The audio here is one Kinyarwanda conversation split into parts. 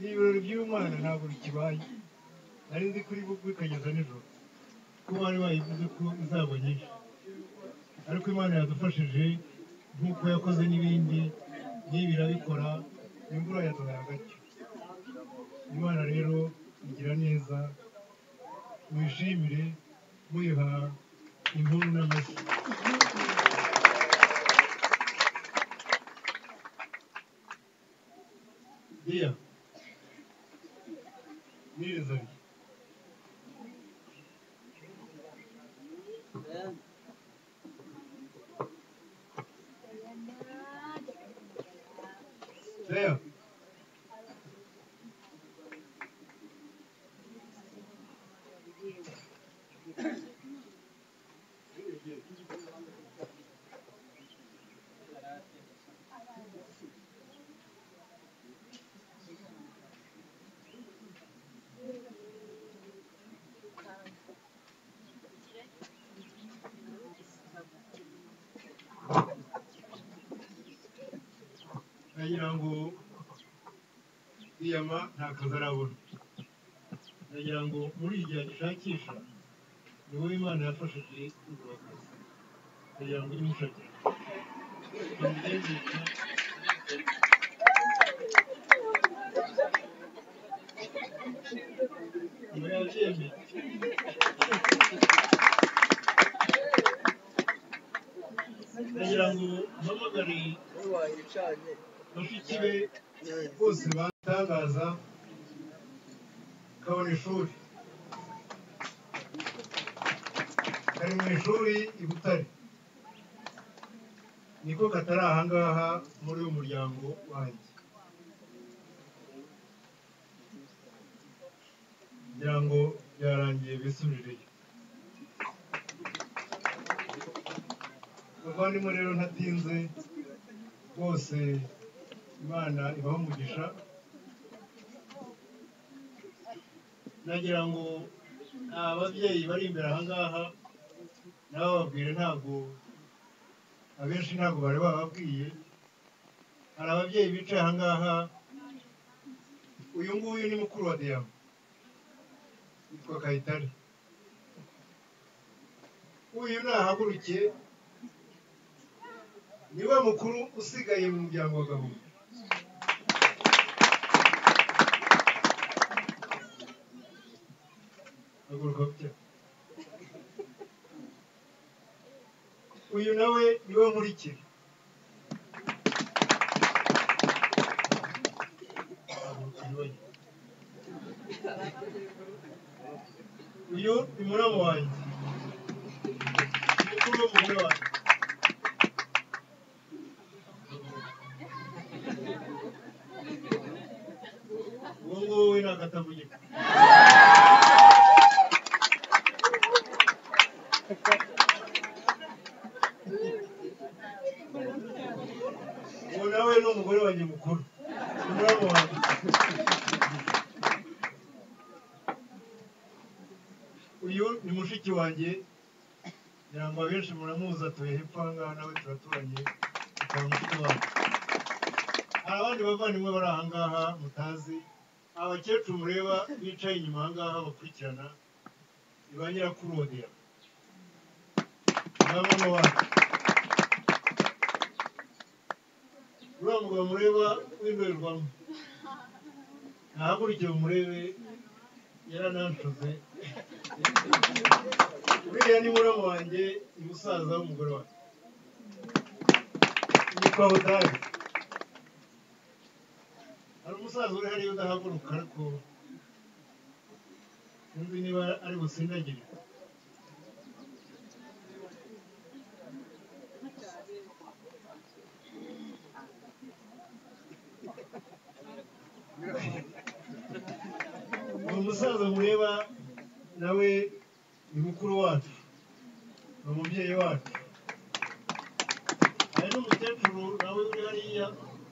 ibirori by'Imana ntabwo bikibaye nari nzi kuri bugwe kageza nijoro ko bari bayivuze ko izaba nyinshi ariko Imana yadufashije nk'uko yakoze n'ibindi n'ibi irabikora imvura yaduhaye agacyo Imana rero igira neza mwishimire muyiha impundu n'amashyi Dia Nirizari There. Nagira ngo iyama nta kazi arabona nagira ngo muri iki gihe gishakisha ni wowe Imana yafashije kugura akazi nagira ngo ujye umushakira nagira ngo mpamagare bashiki be bose batangaza kabona ishuri kari mu ishuri i Butare niko katari ahangaha muri uyu muryango wanjye ngira ngo byarangiye bisubirireyo bavandimwe rero ntatinze bose Imana ibaho umugisha nagira ngo ababyeyi bari imbere ahangaha nabo babwire ntabwo abenshi ntabwo bari bababwiye hari ababyeyi bicaye ahangaha uyu nguyu ni mukuru wa Diyama yitwa Kayitare uyu nahaguruke niwe mukuru usigaye mu muryango wa Gahunda uyu nawe niwe nkurikira uyu ni muramu wanjye mukuru w'umugore wanjye uwo nguwo we ntabwo atavugika uwo nawe ni umugore wanjye mukuru umuramu wanjye uyu ni mushiki wanjye ngira ngo abenshi muramuzi atuye hepfo ahangaha nawe turaturanye akaba mushiki wanjye hari abandi bavandimwe bari ahangaha mutazi abakecuru mureba bicaye inyuma ahangaha bakurikirana ni ba nyirakuru wa Diyama na mama wacu uriya mugabo mureba w'indorerwamo nahagurikiye umurebe yaranancuze uriya ni muramu wanjye ni musaza w'umugore wanjye yitwa Hodari hari umusaza uri hariya udahaguruka ariko sinzi niba ari busindagire uwo musaza mureba nawe ni mukuru wacu ni umubyeyi wacu hari n'umukecuru nawe uri hariya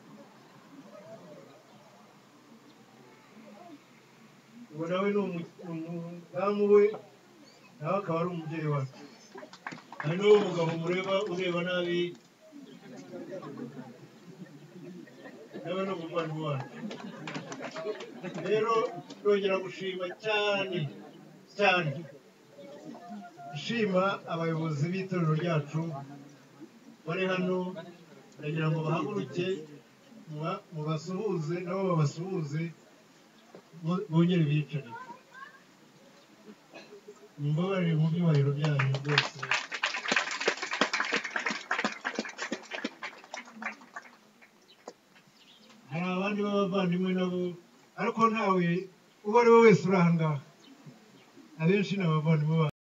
uwo nawe ni umudamu we nawe akaba ari umubyeyi wacu hari n'uwo mugabo mureba ureba nabi nawe ni umuvandimwe wacu rero nongera gushima cyane cyane shima abayobozi b'itorero ryacu bari hano ndagira ngo bahaguruke mubasuhuze nabo babasuhuze bongere bicare mumbabarire mu byubahiro byanyu rwose hari abandi b'abavandimwe nabo ariko ntawe uwo ari we wese uri aha ngaha abenshi ni abavandimwe